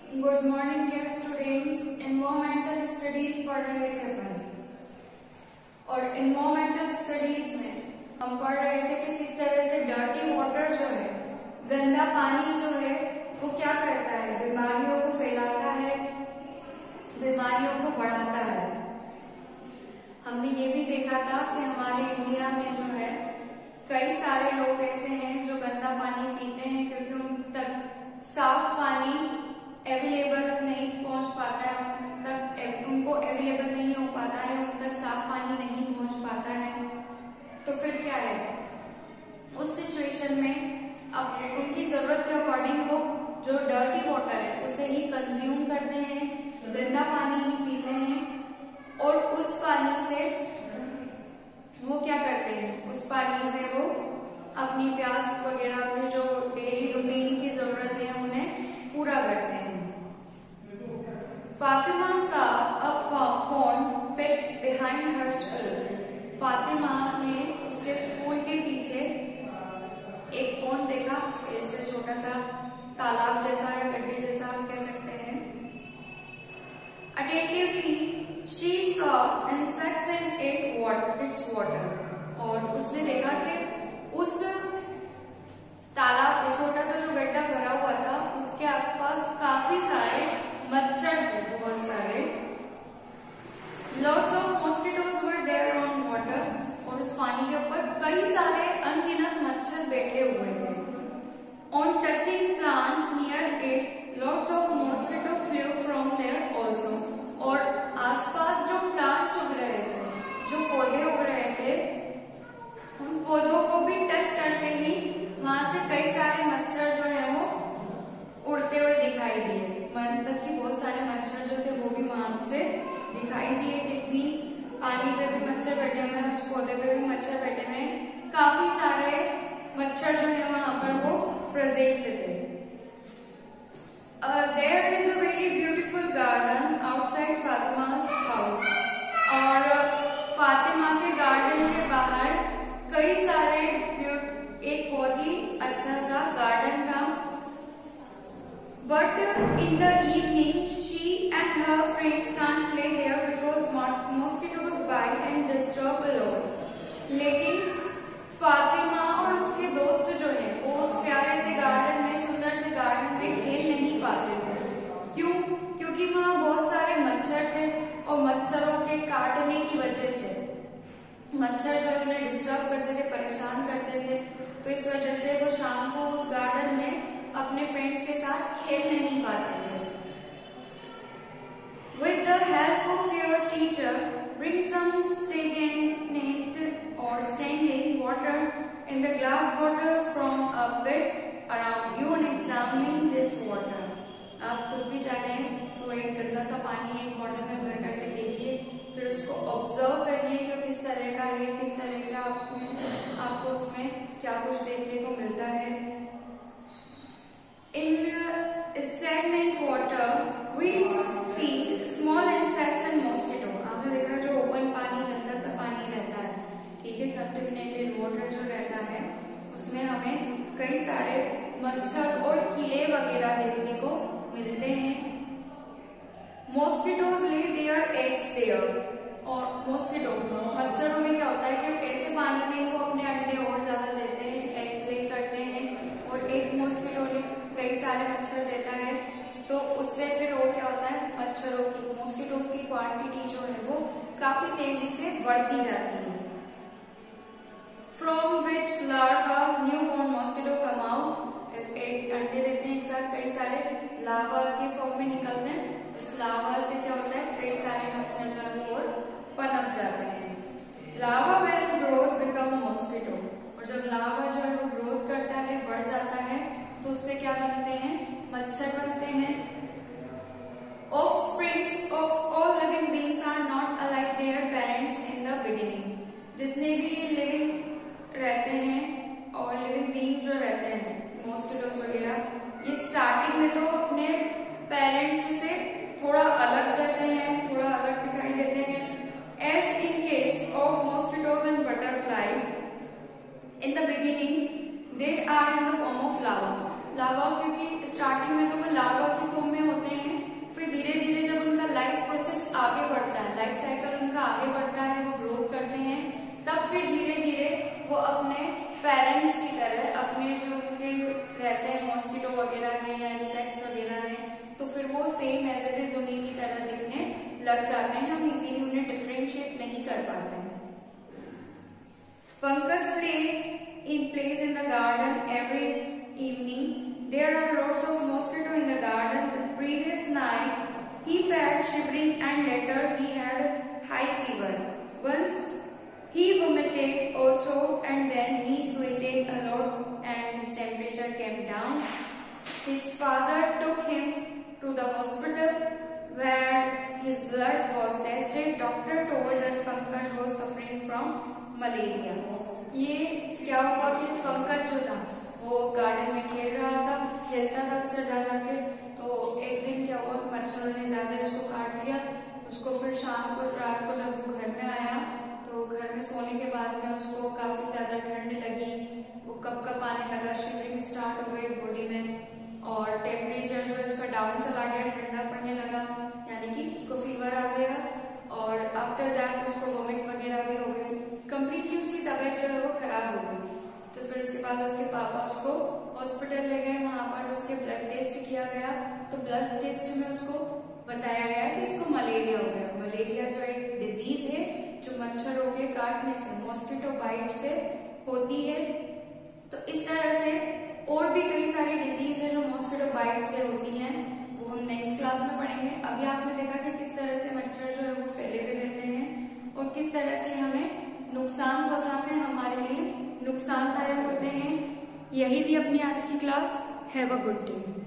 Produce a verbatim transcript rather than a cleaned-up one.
Good morning dear students. Environmental studies पढ़ रहे थे अपन, और एनवायरमेंटल स्टडीज में हम पढ़ रहे थे कि किस तरह से डर्टी वाटर जो है, गंदा पानी जो है, वो क्या करता है, बीमारियों को फैलाता है, बीमारियों को बढ़ाता है। हमने ये भी देखा था कि हमारे इंडिया में जो है कई सारे लोग ऐसे हैं जो गंदा पानी पीते हैं क्योंकि उन तक साफ पानी अवेलेबल नहीं पहुंच पाता है, उन तक उनको अवेलेबल नहीं हो पाता है, उन तक साफ पानी नहीं पहुंच पाता है। तो फिर क्या है, उस सिचुएशन में अब उनकी जरूरत के अकॉर्डिंग वो जो डर्टी वाटर है उसे ही कंज्यूम करते हैं, गंदा पानी ही पीते हैं, और उस पानी से वो क्या करते हैं, उस पानी से वो अपनी प्यास वगैरह, अपनी जो डेली रूटीन की जरूरत है उन्हें पूरा करते हैं। Fatima saw a pond pit behind her school. Fatima ने उसके स्कूल के पीछे एक पॉन्ड देखा, ऐसे छोटा सा तालाब जैसा या गड्ढे जैसा हम कह सकते हैं। Attentively she saw insects in it water, its water, और उसने देखा कि उस तालाब, छोटा सा जो गड्ढा भरा हुआ था, उसके आसपास काफी सारे मच्छर थे, बहुत सारे। Lots of mosquitoes were there on water, और उस पानी के ऊपर कई सारे अनगिनत मच्छर बैठे हुए थे। On touching plants near it, lots of mosquito flew from there also, और आसपास जो प्लांट्स उग रहे थे, जो पौधे उग रहे थे, उन पौधों को भी टच करते ही वहां से कई सारे मच्छर जो है वो उड़ते हुए दिखाई दिए। मतलब कि बहुत सारे मच्छर जो थे वो भी वहां से दिखाई दिए। इट मीन्स पानी पे भी मच्छर बैठे हुए हैं, उस पौधे पे भी मच्छर बैठे हुए हैं, काफी सारे मच्छर जो है वहां पर वो प्रेजेंट थे। There is a very beautiful garden outside Fatima's house, और फातिमा के गार्डन के बाहर कई सारे, एक बहुत ही अच्छा सा गार्डन था। But in the evening she and her friends can't play there because mosquitoes bite and disturb a lot. लेकिन फातिमा और उसके दोस्त जो है वो उस प्यारे से गार्डन में, सुंदर से गार्डन में खेल नहीं पाते थे। क्यों? क्योंकि वहां बहुत सारे मच्छर थे, और मच्छरों के काटने की वजह से मच्छर जो है उन्हें डिस्टर्ब करते थे, परेशान करते थे। तो इस वजह से वो शाम को उस गार्डन में अपने फ्रेंड्स के साथ खेल नहीं पाते थे। With the help of your teacher, bring some stagnant or standing water in the glass bottle from a bit around you and examine this water. आप खुद भी चाहें तो एक गंदा सा पानी एक बॉटल में भर करके देखिए, फिर उसको ऑब्जर्व करिए कि वो किस तरह का है, किस तरह का आप, आपको उसमें क्या कुछ देखने को मिलता है। In stagnant water we see small insects and mosquito। आपने देखा जो ओपन पानी, गंदा सा पानी रहता है, ठीक है, कंटेमिनेटेड वाटर जो रहता है, उसमें हमें कई सारे मच्छर और कीड़े वगैरह देखने को मिलते हैं। Mosquitoes lay their eggs there, और मॉस्किटो, मच्छरों में क्या होता है कि ऐसे पानी में वो अपने अंडे और ज्यादा देते हैं, एग्स ले करते हैं, और एक मॉस्किटो ले कई सारे मच्छर देता है, तो उससे फिर और क्या होता है, मच्छरों की, मॉस्किटोज की क्वांटिटी जो है वो काफी तेजी से बढ़ती जाती है। From which larva new born mosquito come out, एक अंडे देते हैं, एक साथ कई सारे लार्वा के फॉर्म में निकलते हैं। उस लार्वा से क्या होता है, कई सारे मच्छर जो है वो और पनप जाते हैं। Larva when growth become mosquito, और जब लार्वा जो है वो ग्रोथ करता है, बढ़ जाता है, तो उससे क्या बनते हैं, मच्छर बनते हैं। Offsprings of all living beings are not alike their parents in the beginning. जितने भी लिविंग रहते हैं और लिविंग बीइंग जो रहते हैं, मॉस्किटोज वगैरह, ये स्टार्टिंग में तो अपने पेरेंट्स से थोड़ा अलग रहते हैं, थोड़ा अलग दिखाई देते हैं। As in case of mosquitoes and butterfly, in the beginning they are in the form of larva. Larva क्योंकि स्टार्टिंग में तो वो लार्वा के फॉर्म में होते हैं, लग जाते हैं, हम इजीली उन्हें डिफरेंशिएट नहीं कर पाते हैं। Pankaj play in plays in the garden every evening. There are lots of mosquito in the garden. The previous night he felt shivering and later he had high fever. Once he vomited also and then he sweated a lot and his temperature came down. His father took him to the hospital where his blood was tested. Doctor told that Pankaj was suffering from malaria. ये क्या हुआ कि पंकज जो था वो garden में खेल रहा था, खेलता था अक्सर जा जाके, तो एक दिन क्या हुआ, मच्छरों ने ज्यादा इसको काट लिया। उसको फिर शाम को रात को जब वो घर में आया तो घर में सोने के बाद में उसको काफी ज्यादा ठंड लगी, वो कप कप आने लगा, शिवरिंग स्टार्ट हो गई बॉडी में और टेम्परेचर जो इसका डाउन चला गया, ठंडा पड़ने लगा, यानी कि उसको फीवर आ गया और आफ्टर दैट उसको वोमिट वगैरह भी हो गई, कंप्लीटली उसकी तबीयत जो है वो खराब हो गई। तो फिर उसके बाद उसके पापा उसको हॉस्पिटल ले गए, वहां पर उसके ब्लड टेस्ट किया गया, तो ब्लड टेस्ट में उसको बताया गया कि इसको मलेरिया हो गया। मलेरिया जो एक डिजीज है जो मच्छरों के काटने से, मॉस्किटो बाइट से होती है। तो इस तरह से और भी कई सारी डिजीज है जो मॉस्किटो बाइट से होती हैं, वो हम नेक्स्ट क्लास में पढ़ेंगे। अभी आपने देखा कि किस तरह से मच्छर जो है वो फैले हुए रहते हैं और किस तरह से हमें नुकसान पहुंचाते हैं, हमारे लिए नुकसानदायक होते हैं। यही थी अपनी आज की class. Have a good day.